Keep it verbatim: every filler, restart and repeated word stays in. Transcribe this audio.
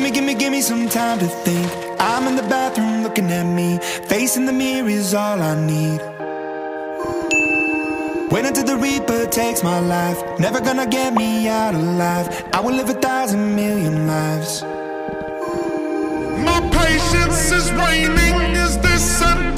Gimme, gimme, gimme some time to think. I'm in the bathroom looking at me. Facing the mirror is all I need. Wait until the Reaper takes my life. Never gonna get me out alive. I will live a thousand million lives. My patience is waning. Is this a